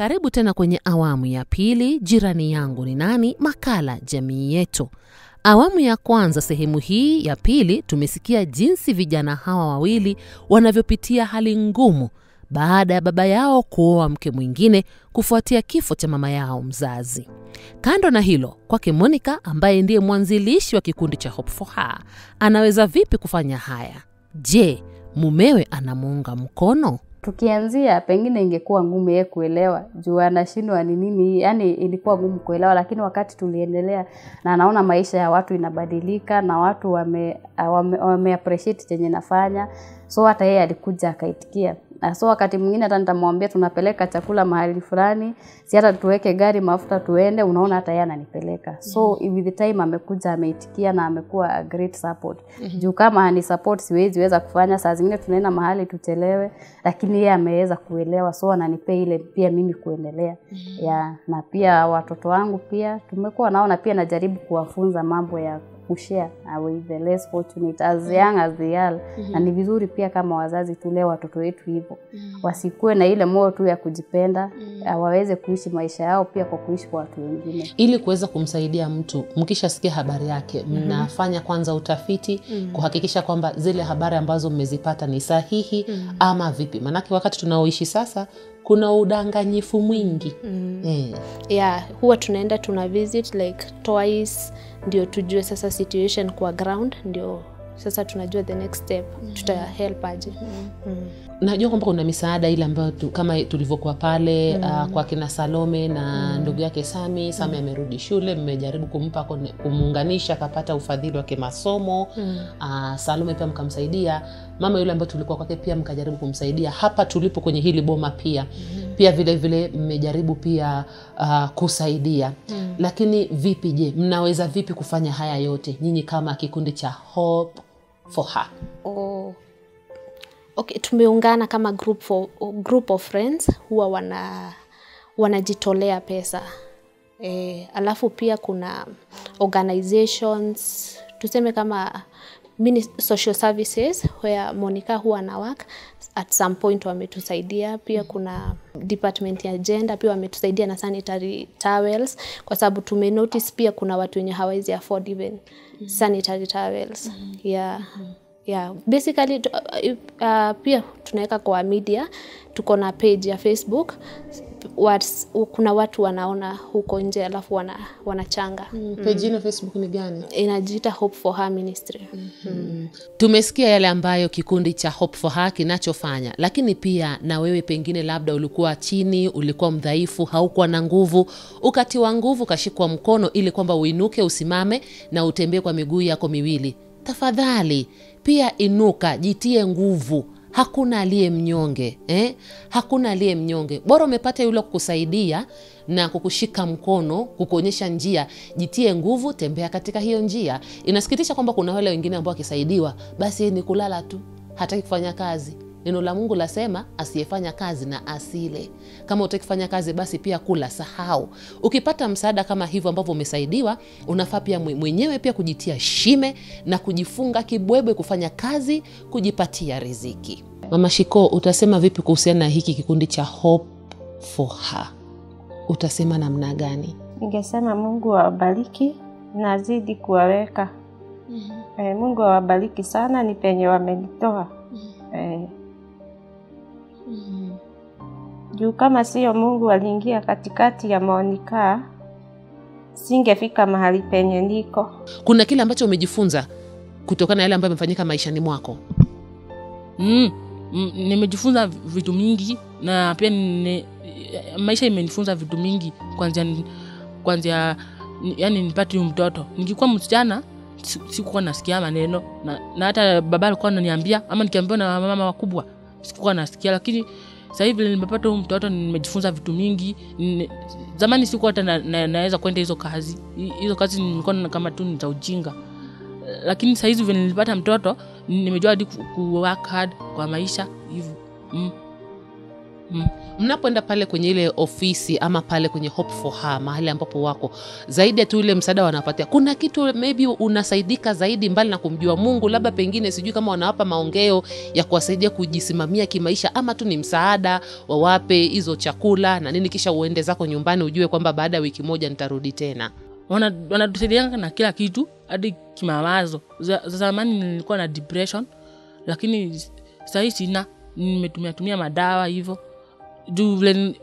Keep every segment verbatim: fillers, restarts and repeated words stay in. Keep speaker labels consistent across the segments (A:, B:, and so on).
A: Karibu tena kwenye awamu ya pili, Jirani yangu ni nani, makala Jamii Yetu. Awamu ya kwanza sehemu hii ya pili tumesikia jinsi vijana hawa wawili wanavyopitia hali ngumu baada ya baba yao kuoa mke mwingine kufuatia kifo cha mama yao mzazi. Kando na hilo, kwake Monica ambaye ndiye mwanzilishi wa kikundi cha Hope for Her, anaweza vipi kufanya haya? Je, mumewe anamuunga mkono?
B: Tukianzia pengine ingekuwa ngumu yeye kuelewa juu anashindwa ni nini, yani ilikuwa ngumu kuelewa, lakini wakati tuliendelea na anaona maisha ya watu inabadilika na watu wame wame, wame appreciate chenye nafanya, so hata yeye alikuja akaitikia. So wakati mwingine hata nitamwambia tunapeleka chakula mahali fulani, si hata tuweke gari mafuta tuende, unaona hata yeye ananipeleka. So mm-hmm. with the time amekuja ameitikia na amekuwa a great support. Mm-hmm. Juu kama ani support siwezi weza kufanya, saa zingine tunaenda mahali tuchelewe, lakini yeye ameweza kuelewa, so ananipea ile pia mimi kuendelea. Mm-hmm. Ya, na pia watoto wangu pia tumekuwa naona pia najaribu kuwafunza mambo ya kushare with the less fortunate as young as they are. Mm-hmm. Na ni vizuri pia kama wazazi tulee watoto wetu hivyo. Mm-hmm. Wasikue na ile moyo tu ya kujipenda, mm-hmm. waweze kuishi maisha yao pia kwa kuishi kwa watu wengine.
A: Ili kuweza kumsaidia mtu, mkishasikia habari yake, mnafanya mm-hmm. kwanza utafiti, mm-hmm. kuhakikisha kwamba zile habari ambazo mmezipata ni sahihi, mm-hmm. ama vipi? Manake wakati tunaoishi sasa kuna udanganyifu mwingi.
C: Mm. Eh. Yeah, huwa tunaenda tuna visit like twice ndio tujue sasa situation kwa ground, ndio sasa tunajua the next step, mm. tuta help aje. Mm. Mm.
A: Najua kwamba kuna misaada ile ambayo tu, kama tulivyokuwa pale mm. uh, kwa kina Salome na mm. ndugu yake Sami, Sami amerudi mm. shule, mmejaribu kumpa kumuunganisha akapata ufadhili wa kimasomo. Mm. Uh, Salome pia mkamsaidia. Mama yule ambaye tulikuwa kwake pia mkajaribu kumsaidia. Hapa tulipo kwenye hili boma pia mm. pia vile vile mmejaribu pia uh, kusaidia. Mm. Lakini vipi je, mnaweza vipi kufanya haya yote nyinyi kama kikundi cha Hope for Her?
C: Oh. Okay, tumeungana kama group for group of friends, huwa wana wanajitolea pesa. Eh, alafu pia kuna organizations, tuseme kama mini social services where Monica huwa na work, at some point wametusaidia. Pia kuna department ya gender pia wametusaidia na sanitary towels, kwa sababu tume notice pia kuna watu wenye hawezi afford even mm-hmm. sanitary towels. Mm-hmm. Yeah. Mm-hmm. Yeah, basically uh, uh, pia tunaweka kwa media, tuko na page ya Facebook, What's, kuna watu wanaona huko nje alafu wana wanachanga.
A: Mm. Page ya Facebook ni gani?
C: Inajiita Hope for Her Ministry. Mm-hmm.
A: Mm. Tumesikia yale ambayo kikundi cha Hope for Her kinachofanya, lakini pia na wewe pengine labda ulikuwa chini, ulikuwa mdhaifu, haukuwa na nguvu, ukatiwa nguvu, kashikwa mkono ili kwamba uinuke, usimame na utembee kwa miguu yako miwili. Tafadhali pia inuka, jitie nguvu. Hakuna aliye mnyonge, eh? Hakuna aliye mnyonge. Bora umepata yule kukusaidia na kukushika mkono, kukuonyesha njia, jitie nguvu, tembea katika hiyo njia. Inasikitisha kwamba kuna wale wengine ambao wakisaidiwa basi ni kulala tu, hataki kufanya kazi. Neno la Mungu lasema asiyefanya kazi na asile. Kama utaki kufanya kazi basi pia kula, sahau. Ukipata msaada kama hivyo ambavyo umesaidiwa, unafaa pia mwenyewe pia kujitia shime na kujifunga kibwebwe kufanya kazi, kujipatia riziki. Mama Shiko, utasema vipi kuhusiana na hiki kikundi cha Hope for Her? Utasema namna gani?
D: Ningesema Mungu awabariki na azidi kuwaweka. Mm-hmm. Eh, Mungu awabariki sana, ni penye wamenitoa. Mm-hmm. Eh. Mm-hmm. Juu kama sio Mungu aliingia katikati ya Monica, singefika mahali penye niko.
A: Kuna kile ambacho umejifunza kutokana na yale ambayo yamefanyika maishani mwako?
E: Mm, mm, nimejifunza vitu mingi na pia ne, maisha imenifunza vitu mingi. Kwanza kwanza yani nipate mtoto. Ningekuwa msichana sikuwa nasikia maneno na, na hata baba alikuwa ananiambia ama nikiambiwa na mama wakubwa sikuwa nasikia, lakini sasa hivi nimepata huyu mtoto nimejifunza vitu mingi. Zamani sikuwa hata na, na, naweza kwenda hizo kazi. Hizo kazi nilikuwa kama tu ni za ujinga. Lakini sasa hivi nilipata mtoto nimejua hadi ku work hard kwa maisha hivyo. Mm. Mm.
A: Mnapoenda pale kwenye ile ofisi ama pale kwenye Hope for Her, mahali ambapo wako, zaidi ya tu ile msaada wanapatia, kuna kitu maybe unasaidika zaidi mbali na kumjua Mungu, labda pengine sijui kama wanawapa maongeo ya kuwasaidia kujisimamia kimaisha, ama tu ni msaada wawape hizo chakula na nini, kisha uende zako nyumbani ujue kwamba baada ya wiki moja nitarudi tena?
E: Wana wanatusaidia na kila kitu, hadi kimawazo. Za, za zamani nilikuwa na depression, lakini sasa hivi sina, nimetumia tumia madawa hivyo. Juu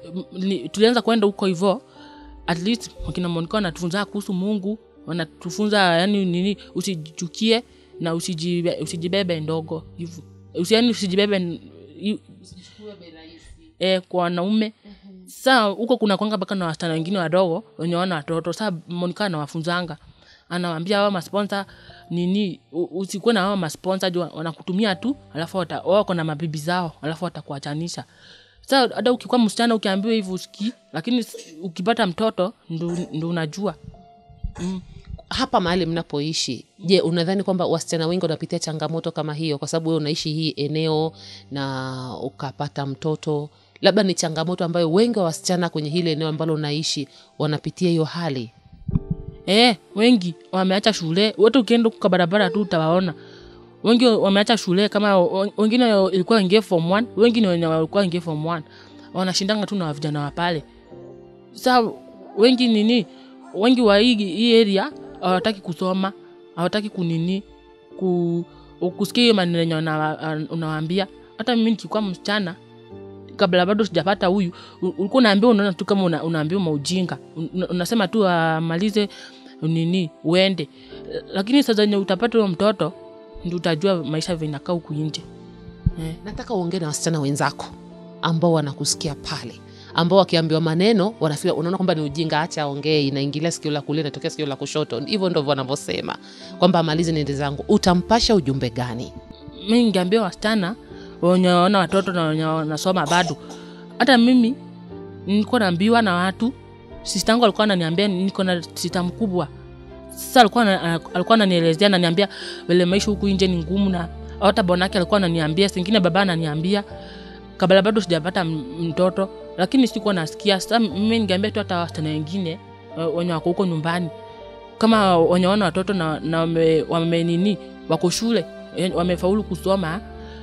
E: tulianza kwenda huko hivyo, at least wakina Monica wanatufunza kuhusu Mungu, wanatufunza yani nini, usijichukie na usijibe, usijibebe ndogo hivyo. Usiani usijibebe usichukue rahisi eh kwa wanaume. Mm-hmm. Sasa huko kuna kwanga baka na wasichana wengine wadogo wenye wana watoto. Sasa Monica anawafunzanga, anawaambia wao masponsor nini, usikuwe na wao masponsor juu wanakutumia tu, alafu wao kuna mabibi zao, alafu watakuachanisha. Sasa hata ukikuwa msichana ukiambiwa hivyo usikii, lakini ukipata mtoto ndo unajua.
A: Mm. Hapa mahali mnapoishi, je, unadhani kwamba wasichana wengi wanapitia changamoto kama hiyo kwa sababu wewe unaishi hii eneo na ukapata mtoto? Labda ni changamoto ambayo wengi wa wasichana kwenye hile eneo ambalo unaishi wanapitia hiyo hali?
E: Eh, wengi wameacha shule. Wote ukienda kwa barabara tu utawaona. Wengi wameacha shule, kama wengine ilikuwa ingie form one, wengine walikuwa ingie form one. Wanashindanga tu na vijana wa pale. Sasa wengi nini, wengi wa hii area hawataki kusoma, hawataki kunini ku kusikia maneno unawaambia. Hata mimi nikikuwa msichana, kabla bado sijapata huyu, ulikuwa unaambiwa, unaona tu kama una, unaambiwa maujinga. Unasema tu amalize nini uende. Lakini sasa yenye utapata huyo mtoto ndio utajua maisha vinakaa huku nje.
A: Eh. Nataka uongee na wasichana wenzako ambao wanakusikia pale, ambao wakiambiwa maneno wanafika, unaona kwamba ni ujinga, acha aongee, inaingilia sikio la kulia inatokea sikio la kushoto. Hivyo ndivyo wanavyosema kwamba amalize niende zangu. Utampasha ujumbe gani?
E: Mimi ningeambia wasichana wenye wana watoto na wenye wanasoma bado. Hata mimi nilikuwa naambiwa na watu, sister yangu alikuwa ananiambia, niko na sister mkubwa. Sasa alikuwa alikuwa ananielezea, ananiambia vile maisha huku nje ni ngumu, na hata bonake alikuwa ananiambia, singine baba ananiambia, kabla bado sijapata mtoto, lakini sikuwa nasikia. Sasa mimi ningeambia tu hata wasichana wengine wenye wako huko nyumbani, kama wenye wana watoto na, na wame, wame nini wako shule, wamefaulu kusoma,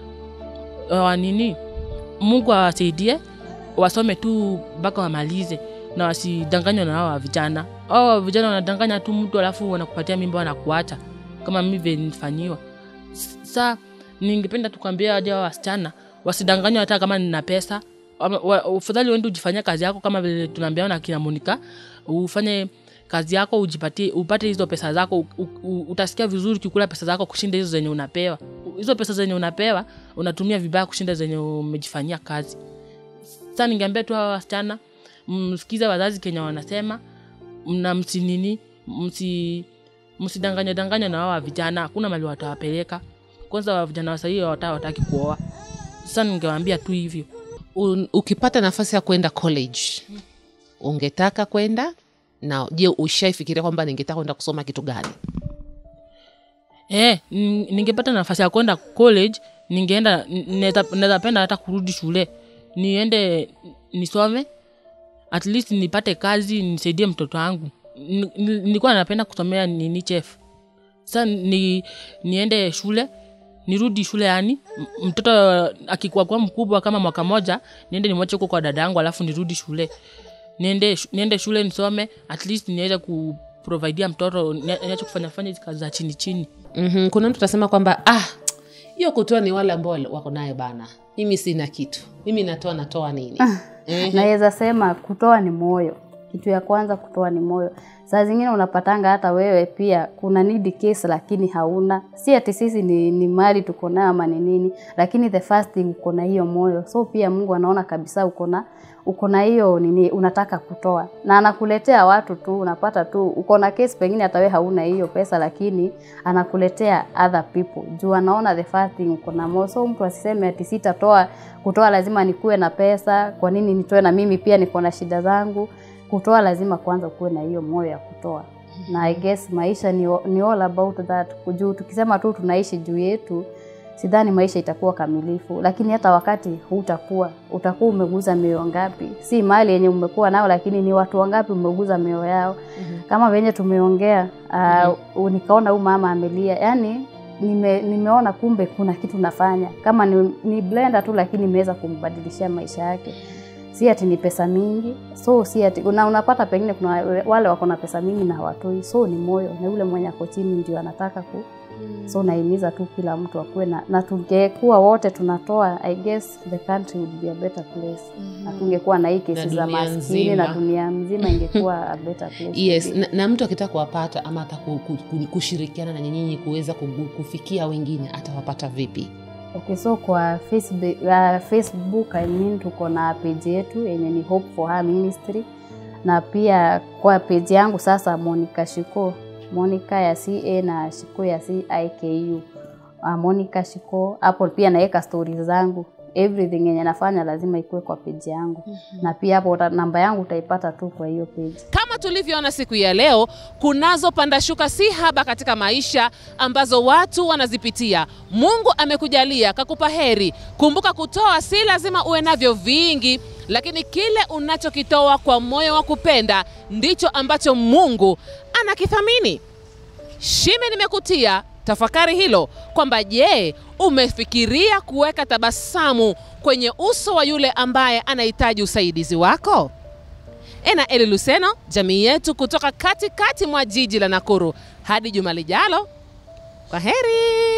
E: wa nini, Mungu awasaidie wasome tu mpaka wamalize, na wasidanganywe na hao vijana. Hao vijana wanadanganya tu mtu alafu wanakupatia mimba wanakuacha, kama mimi vile nilifanywa. Sasa ningependa tukwambia aje wasichana wasidanganywe, hata kama nina pesa. Ufadhali uende ujifanyie kazi yako, kama vile tunaambiana na kina Monica, ufanye kazi yako, ujipatie, upate hizo pesa zako. U, u, utasikia vizuri kukula pesa zako kushinda hizo zenye unapewa. Hizo pesa zenye unapewa unatumia vibaya kushinda zenye umejifanyia kazi. Sasa ningeambia tu hawa wasichana, msikize wazazi Kenya wanasema, mna msinini, msi msidanganya danganya na hawa vijana, hakuna mali watawapeleka. Kwanza wa vijana wa sasa hawataki kuoa. Sasa ningewaambia tu hivyo.
A: Un, ukipata nafasi ya kwenda college, ungetaka kwenda? Na je, ushaifikiria kwamba ningetaka kwenda kusoma kitu gani?
E: Eh, ningepata nafasi ya kwenda college, ningeenda, ninapenda hata kurudi shule. Niende nisome, at least nipate kazi, nisaidie mtoto wangu. Nilikuwa napenda kusomea nini chef. Sasa ni niende shule, nirudi shule, yani mtoto akikuwa kwa mkubwa kama mwaka moja, niende nimwache huko kwa dadangu, alafu nirudi shule. Niende niende shule nisome, at least niweze ku providea mtoto, niache kufanya fanya kazi za chini chini.
A: Mhm. Kuna mtu atasema kwamba ah, hiyo kutoa ni wale ambao wako naye bana. Mimi sina kitu. Mimi natoa natoa nini?
B: Ah, naweza sema kutoa ni moyo. Kitu ya kwanza kutoa ni moyo. Saa zingine unapatanga hata wewe pia kuna need case lakini hauna. Si ati sisi ni, ni mali tuko nayo ama ni nini, lakini the first thing uko na hiyo moyo. So pia Mungu anaona kabisa uko na uko na hiyo nini unataka kutoa. Na anakuletea watu tu, unapata tu uko na case pengine hata wewe hauna hiyo pesa, lakini anakuletea other people. Juu anaona the first thing uko na moyo. So mtu asiseme ati sitatoa, kutoa lazima nikuwe na pesa, kwa nini nitoe na mimi pia niko na shida zangu. Kutoa lazima kwanza kuwe na hiyo moyo ya kutoa. Na I guess maisha ni, ni all about that. Kujuu tukisema tu tunaishi juu yetu, sidhani maisha itakuwa kamilifu. Lakini hata wakati hutakuwa, utakuwa umeguza mioyo ngapi? Si mali yenye umekuwa nao, lakini ni watu wangapi umeguza mioyo yao. Mm-hmm. Kama venye tumeongea, uh, mm-hmm. nikaona huyu mama amelia. Yaani nime, nimeona kumbe kuna kitu nafanya. Kama ni, ni blender tu, lakini imeweza kumbadilishia maisha yake. Si ati ni pesa mingi. So si ati una, unapata pengine kuna wale wako na pesa mingi na hawatoi. So ni moyo, na yule mwenye ako chini ndio anataka ku. Mm. So naimiza tu kila mtu akue na, na tungekuwa wote tunatoa, I guess the country would be a better place. Mm. Na tungekuwa na hii kesi za maskini na dunia mzima ingekuwa a better place.
A: Yes, na, na mtu akitaka kuwapata ama hata kushirikiana na nyinyi kuweza kufikia wengine atawapata vipi?
B: Okay, so kwa Facebook, uh, Facebook I mean tuko na page yetu yenye ni Hope for Her Ministry, na pia kwa page yangu sasa Monica Shiko, Monica ya C A na Shiko ya C I K U. Uh, Monica Shiko, hapo pia naweka stories zangu. Everything yenye nafanya lazima ikuwe kwa page yangu. Mm-hmm. Na pia hapo namba yangu utaipata tu kwa hiyo page.
A: Kama tulivyoona siku ya leo, kunazo panda shuka si haba katika maisha ambazo watu wanazipitia. Mungu amekujalia, kakupa heri. Kumbuka kutoa si lazima uwe navyo vingi, lakini kile unachokitoa kwa moyo wa kupenda ndicho ambacho Mungu anakithamini. Shime nimekutia, tafakari hilo kwamba je, umefikiria kuweka tabasamu kwenye uso wa yule ambaye anahitaji usaidizi wako? Ena Eli Luseno, Jamii Yetu kutoka katikati mwa jiji la Nakuru. Hadi juma lijalo. Kwaheri.